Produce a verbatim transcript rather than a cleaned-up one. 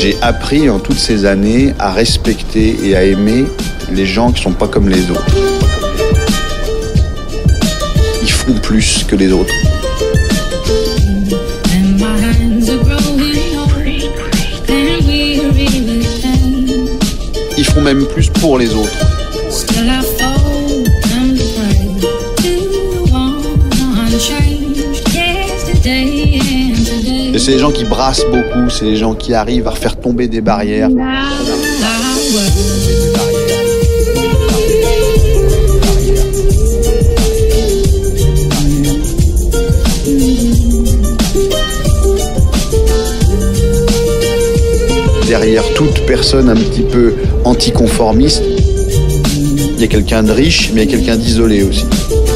J'ai appris en toutes ces années à respecter et à aimer les gens qui ne sont pas comme les autres. Ils font plus que les autres. Ils font même plus pour les autres. Et c'est les gens qui brassent beaucoup, c'est les gens qui arrivent à faire tomber des barrières. Derrière toute personne un petit peu anticonformiste, il y a quelqu'un de riche, mais il y a quelqu'un d'isolé aussi.